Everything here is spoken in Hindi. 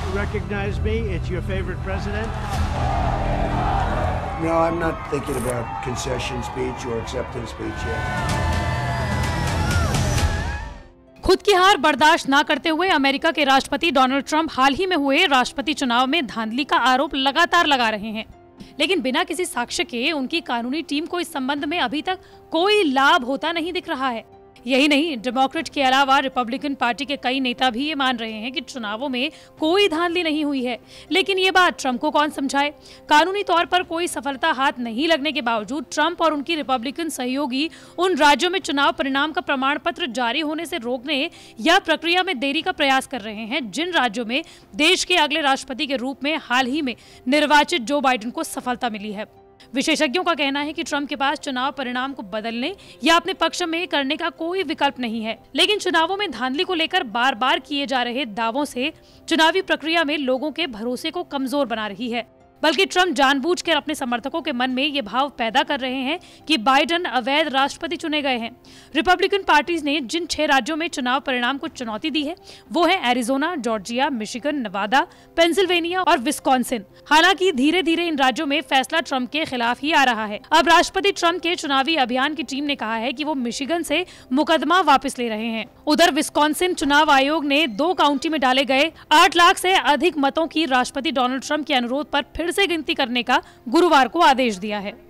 recognize me? It's your favorite president? No, I'm not thinking about concession speech or acceptance speech yet. खुद की हार बर्दाश्त न करते हुए अमेरिका के राष्ट्रपति डोनाल्ड ट्रंप हाल ही में हुए राष्ट्रपति चुनाव में धांधली का आरोप लगातार लगा रहे हैं, लेकिन बिना किसी साक्ष्य के उनकी कानूनी टीम को इस संबंध में अभी तक कोई लाभ होता नहीं दिख रहा है। यही नहीं, डेमोक्रेट के अलावा रिपब्लिकन पार्टी के कई नेता भी ये मान रहे हैं कि चुनावों में कोई धांधली नहीं हुई है, लेकिन ये बात ट्रंप को कौन समझाए। कानूनी तौर पर कोई सफलता हाथ नहीं लगने के बावजूद ट्रंप और उनकी रिपब्लिकन सहयोगी उन राज्यों में चुनाव परिणाम का प्रमाण पत्र जारी होने से रोकने या प्रक्रिया में देरी का प्रयास कर रहे हैं, जिन राज्यों में देश के अगले राष्ट्रपति के रूप में हाल ही में निर्वाचित जो बाइडेन को सफलता मिली है। विशेषज्ञों का कहना है कि ट्रंप के पास चुनाव परिणाम को बदलने या अपने पक्ष में करने का कोई विकल्प नहीं है, लेकिन चुनावों में धांधली को लेकर बार बार किए जा रहे दावों से चुनावी प्रक्रिया में लोगों के भरोसे को कमजोर बना रही है। बल्कि ट्रंप जानबूझकर अपने समर्थकों के मन में ये भाव पैदा कर रहे हैं कि बाइडेन अवैध राष्ट्रपति चुने गए हैं। रिपब्लिकन पार्टी ने जिन 6 राज्यों में चुनाव परिणाम को चुनौती दी है वो है Arizona, Georgia, Michigan, Nevada, Pennsylvania और विस्कॉन्सिन। हालांकि धीरे धीरे इन राज्यों में फैसला ट्रंप के खिलाफ ही आ रहा है। अब राष्ट्रपति ट्रंप के चुनावी अभियान की टीम ने कहा है कि वो मिशिगन से मुकदमा वापस ले रहे हैं। उधर विस्कॉन्सिन चुनाव आयोग ने 2 काउंटी में डाले गए 8 लाख से अधिक मतों की राष्ट्रपति डोनाल्ड ट्रंप के अनुरोध पर फिर से गिनती करने का गुरुवार को आदेश दिया है।